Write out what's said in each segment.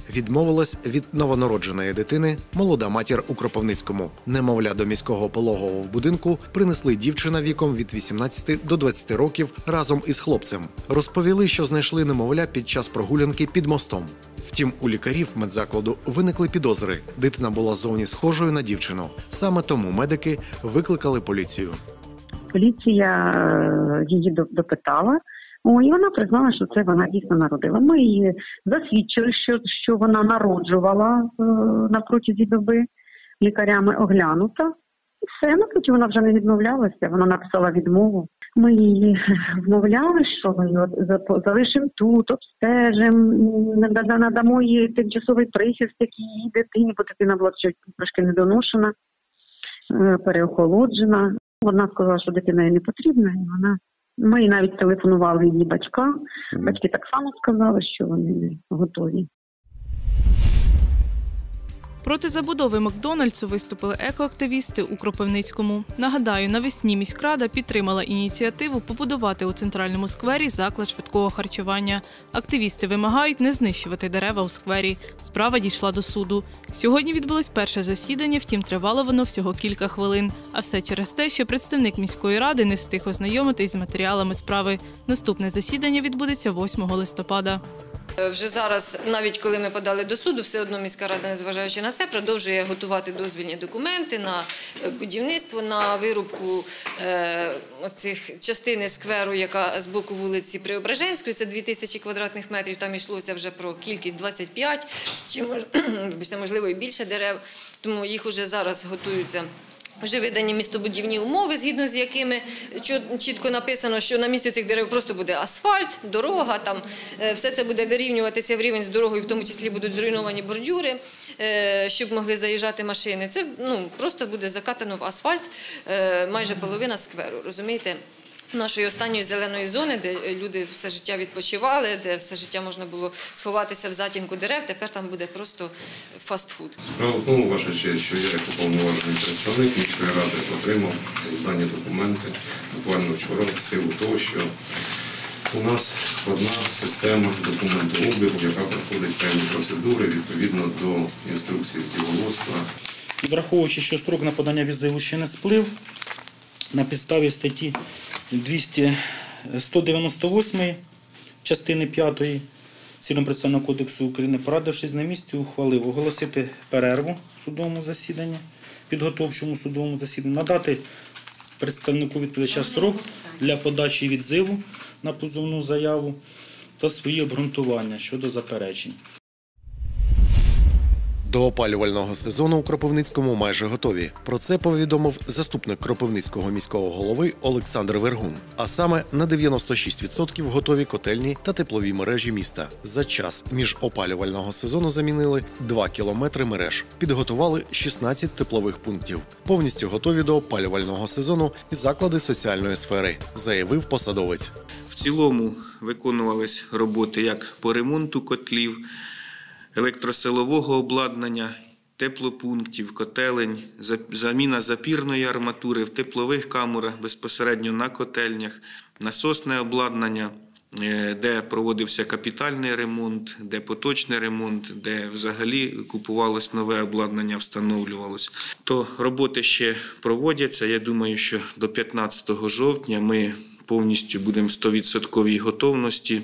Відмовилась від новонародженої дитини молода матір у Кропивницькому. Немовля до міського пологового будинку принесли дівчина віком від 18 до 20 років разом із хлопцем. Розповіли, що знайшли немовля під час прогулянки під мостом. Втім, у лікарів медзакладу виникли підозри. Дитина була зовні схожою на дівчину. Саме тому медики викликали поліцію. Поліція її допитала, і вона признала, що це вона дійсно народила. Ми її засвідчили, що вона народжувала на протязі доби, лікарями оглянута. І все, потім вона вже не відмовлялася, вона написала відмову. Ми її вмовляли, що ми її залишимо тут, обстежимо, надамо їй тимчасовий прихисток її дитині, бо дитина була трошки недоношена, переохолоджена. Вона сказала, що дитина їй не потрібна, і ми навіть телефонували її батькам. Батьки так само сказали, що вони не готові. Проти забудови Макдональдсу виступили екоактивісти у Кропивницькому. Нагадаю, навесні міськрада підтримала ініціативу побудувати у центральному сквері заклад швидкого харчування. Активісти вимагають не знищувати дерева у сквері. Справа дійшла до суду. Сьогодні відбулось перше засідання, втім тривало воно всього кілька хвилин. А все через те, що представник міської ради не встиг ознайомитись з матеріалами справи. Наступне засідання відбудеться 8 листопада. Вже зараз, навіть коли ми подали до суду, все одно міська рада, незважаючи на це, продовжує готувати дозвільні документи на будівництво, на вирубку оцих частини скверу, яка з боку вулиці Преображенської, це 2000 квадратних метрів, там йшлося вже про кількість 25, чи можливо і більше дерев, тому їх вже зараз готуються. Вже видані містобудівні умови, згідно з якими чітко написано, що на місці цих дерев просто буде асфальт, дорога, там все це буде вирівнюватися в рівень з дорогою, в тому числі будуть зруйновані бордюри, щоб могли заїжджати машини. Це просто буде закатано в асфальт майже половина скверу, розумієте? Нашої останньої зеленої зони, де люди все життя відпочивали, де все життя можна було сховатися в затінку дерев, тепер там буде просто фастфуд. Справа в тому, ваша честь, що я, як уповноважений представник міської ради, отримав дані документи буквально вчора в силу того, що у нас складна система документообігу, яка проходить певні процедури відповідно до інструкції з діловодства. Враховуючи, що строк на подання відзиву ще не сплив, на підставі статті 198 частини 5 Цивільно-процесуального кодексу України, порадившись на місці, ухвалив оголосити перерву в судовому засіданні, підготовчому судовому засіданні, надати представнику відповідача строк для подачі відзиву на позовну заяву та свої обґрунтування щодо заперечень. До опалювального сезону у Кропивницькому майже готові. Про це повідомив заступник Кропивницького міського голови Олександр Вергун. А саме на 96% готові котельні та теплові мережі міста. За час міжопалювального сезону замінили 2 кілометри мереж. Підготували 16 теплових пунктів. Повністю готові до опалювального сезону і заклади соціальної сфери, заявив посадовець. В цілому виконувались роботи як по ремонту котлів, електросилового обладнання, теплопунктів, котелень, заміна запірної арматури в теплових камерах безпосередньо на котельнях, насосне обладнання, де проводився капітальний ремонт, де поточний ремонт, де взагалі купувалось нове обладнання, встановлювалось. То роботи ще проводяться. Я думаю, що до 15 жовтня ми повністю будемо в 100% готовності.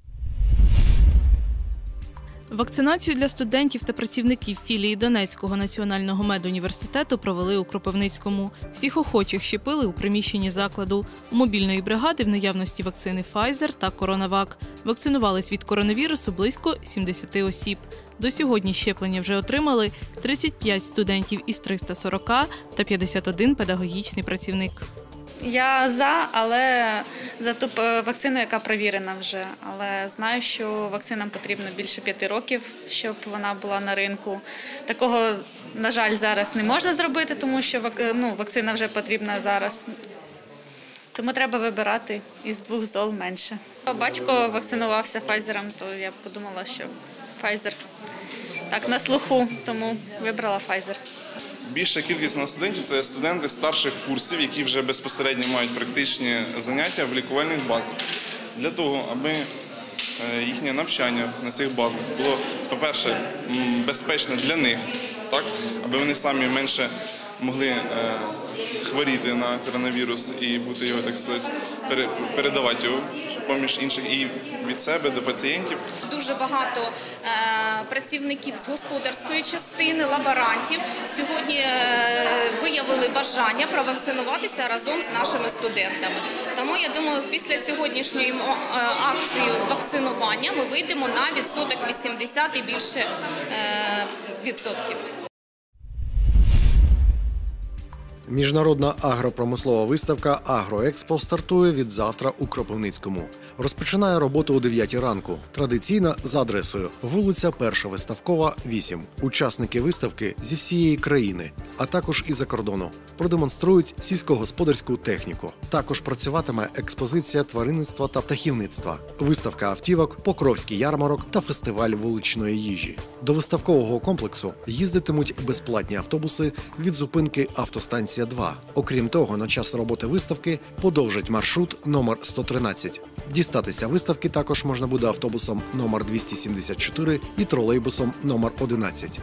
Вакцинацію для студентів та працівників філії Донецького національного медуніверситету провели у Кропивницькому. Всіх охочих щепили у приміщенні закладу. У мобільної бригади в наявності вакцини Pfizer та CoronaVac. Вакцинувались від коронавірусу близько 70 осіб. До сьогодні щеплення вже отримали 35 студентів із 340 та 51 педагогічний працівник. Я за, але за ту вакцину, яка перевірена вже. Але знаю, що вакцинам потрібно більше 5 років, щоб вона була на ринку. Такого, на жаль, зараз не можна зробити, тому що вакцина вже потрібна зараз. Тому треба вибирати із 2 зол менше. Батько вакцинувався Pfizer, то я подумала, що Pfizer так на слуху, тому вибрала Pfizer. Більша кількість на студентів – це студенти старших курсів, які вже безпосередньо мають практичні заняття в лікувальних базах. Для того, аби їхнє навчання на цих базах було, по-перше, безпечно для них, так, аби вони самі менше могли хворіти на коронавірус і бути його, так сказати, передавати його поміж інших і від себе до пацієнтів. Дуже багато працівників з господарської частини, лаборантів сьогодні виявили бажання провакцинуватися разом з нашими студентами. Тому я думаю, після сьогоднішньої акції вакцинування ми вийдемо на відсоток 80 і більше відсотків. Міжнародна агропромислова виставка «Агроекспо» стартує від завтра у Кропивницькому. Розпочинає роботу о 9 ранку. Традиційно за адресою вулиця Перша Виставкова, 8. Учасники виставки зі всієї країни, а також із-за кордону, продемонструють сільськогосподарську техніку. Також працюватиме експозиція тваринництва та птахівництва, виставка автівок, покровський ярмарок та фестиваль вуличної їжі. До виставкового комплексу їздитимуть безплатні автобуси від зупинки автостанції 2. Окрім того, на час роботи виставки подовжать маршрут номер 113. Дістатися виставки також можна буде автобусом номер 274 і тролейбусом номер 11.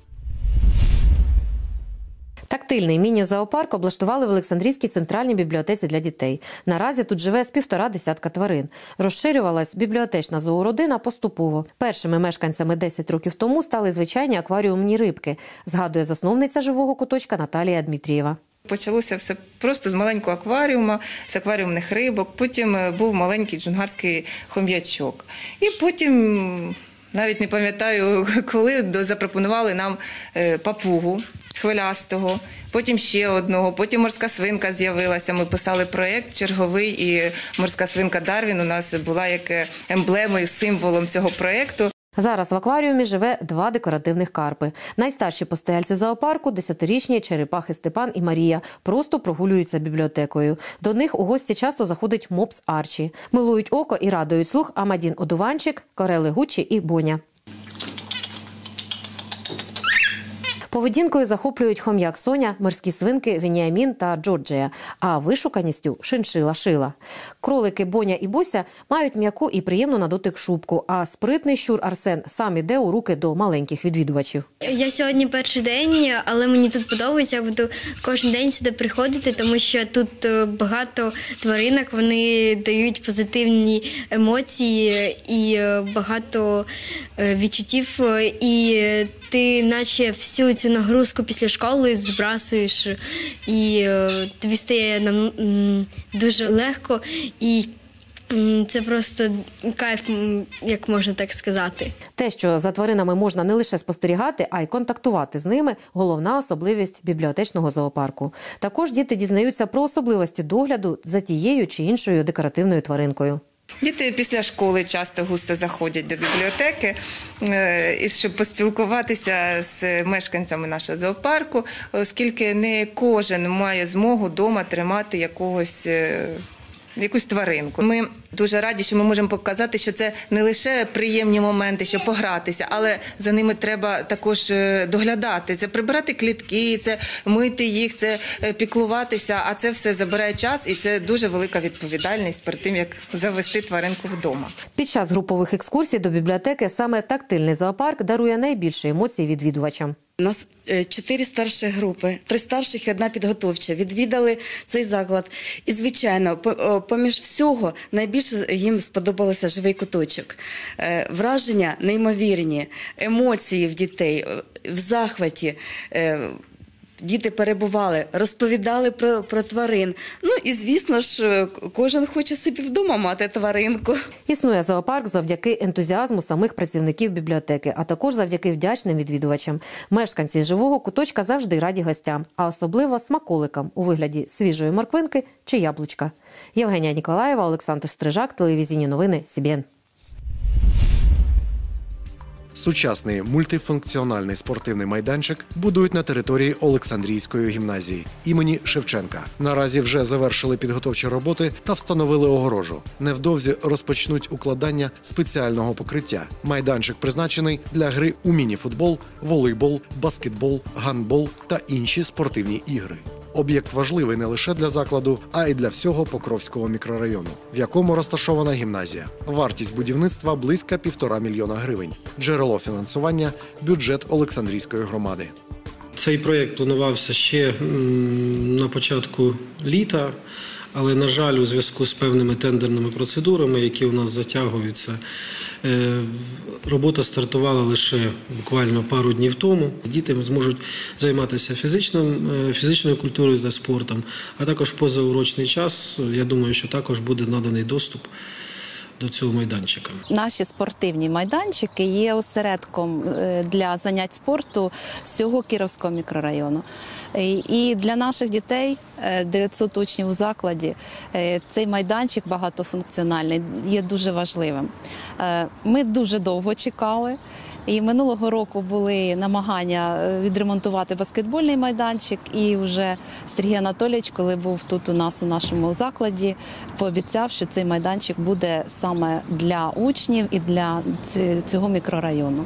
Тактильний міні-зоопарк облаштували в Олександрійській центральній бібліотеці для дітей. Наразі тут живе з 1,5 десятка тварин. Розширювалась бібліотечна зоородина поступово. Першими мешканцями 10 років тому стали звичайні акваріумні рибки, згадує засновниця живого куточка Наталія Дмитрієва. Почалося все просто з маленького акваріуму, з акваріумних рибок, потім був маленький джунгарський хом'ячок. І потім, навіть не пам'ятаю, коли запропонували нам папугу хвилястого, потім ще одного, потім морська свинка з'явилася. Ми писали проєкт черговий, і морська свинка Дарвін у нас була як емблемою, символом цього проєкту. Зараз в акваріумі живе 2 декоративних карпи. Найстарші постояльці зоопарку – 10-річні черепахи Степан і Марія. Просто прогулюються бібліотекою. До них у гості часто заходить мопс Арчі. Милують око і радують слух Амадін Одуванчик, Корели Гуччі і Боня. Поведінкою захоплюють хом'як Соня, морські свинки Веніамін та Джорджія, а вишуканістю – шиншила Шила. Кролики Боня і Буся мають м'яку і приємну на дотик шубку, а спритний щур Арсен сам іде у руки до маленьких відвідувачів. Я сьогодні перший день, але мені тут подобається, я буду кожен день сюди приходити, тому що тут багато тваринок, вони дають позитивні емоції і багато відчуттів, і ти наче всю цю нагрузку після школи збрасуєш, і тобі стає дуже легко, і це просто кайф, як можна так сказати. Те, що за тваринами можна не лише спостерігати, а й контактувати з ними – головна особливість бібліотечного зоопарку. Також діти дізнаються про особливості догляду за тією чи іншою декоративною тваринкою. Діти після школи часто густо заходять до бібліотеки, щоб поспілкуватися з мешканцями нашого зоопарку, оскільки не кожен має змогу вдома тримати якусь тваринку. Ми дуже раді, що ми можемо показати, що це не лише приємні моменти, щоб погратися, але за ними треба також доглядати. Це прибирати клітки, це мити їх, це піклуватися, а це все забирає час і це дуже велика відповідальність перед тим, як завести тваринку вдома. Під час групових екскурсій до бібліотеки саме тактильний зоопарк дарує найбільше емоцій відвідувачам. У нас 4 старші групи, 3 старших і 1 підготовча. Відвідали цей заклад. І, звичайно, поміж всього найбільше їм сподобався живий куточок. Враження неймовірні, емоції в дітей, в захваті. Діти перебували, розповідали про тварин. Ну і, звісно ж, кожен хоче собі вдома мати тваринку. Існує зоопарк завдяки ентузіазму самих працівників бібліотеки, а також завдяки вдячним відвідувачам. Мешканці живого куточка завжди раді гостям, а особливо смаколикам у вигляді свіжої морквинки чи яблучка. Євгенія Ніколаєва, Олександр Стрижак, телевізійні новини СІБІН. Сучасний мультифункціональний спортивний майданчик будують на території Олександрійської гімназії імені Шевченка. Наразі вже завершили підготовчі роботи та встановили огорожу. Невдовзі розпочнуть укладання спеціального покриття. Майданчик призначений для гри у міні-футбол, волейбол, баскетбол, гандбол та інші спортивні ігри. Об'єкт важливий не лише для закладу, а й для всього Покровського мікрорайону, в якому розташована гімназія. Вартість будівництва – близько 1,5 мільйона гривень. Джерело фінансування – бюджет Олександрійської громади. Цей проєкт планувався ще на початку літа, але, на жаль, у зв'язку з певними тендерними процедурами, які у нас затягуються, робота стартувала лише буквально пару днів тому. Діти зможуть займатися фізичною культурою та спортом, а також в позаурочний час, я думаю, що також буде наданий доступ до цього майданчика. Наші спортивні майданчики є осередком для занять спорту всього Кіровського мікрорайону. І для наших дітей, 900 учнів у закладі, цей майданчик багатофункціональний є дуже важливим. Ми дуже довго чекали. І минулого року були намагання відремонтувати баскетбольний майданчик, і вже Сергій Анатолійович, коли був тут у нас у нашому закладі, пообіцяв, що цей майданчик буде саме для учнів і для цього мікрорайону.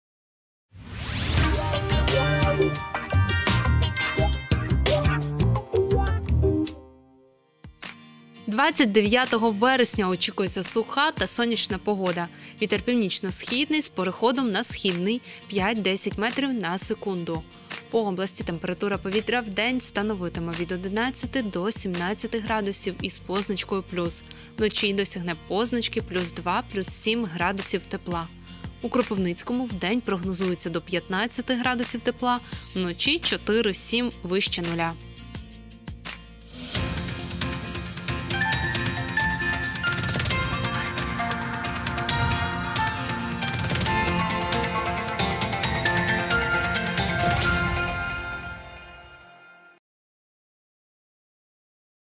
29 вересня очікується суха та сонячна погода. Вітер північно-східний з переходом на східний 5-10 метрів на секунду. По області температура повітря в день становитиме від 11 до 17 градусів із позначкою плюс. Вночі досягне позначки плюс 2, плюс 7 градусів тепла. У Кропивницькому в день прогнозується до 15 градусів тепла, вночі 4-7 вище нуля.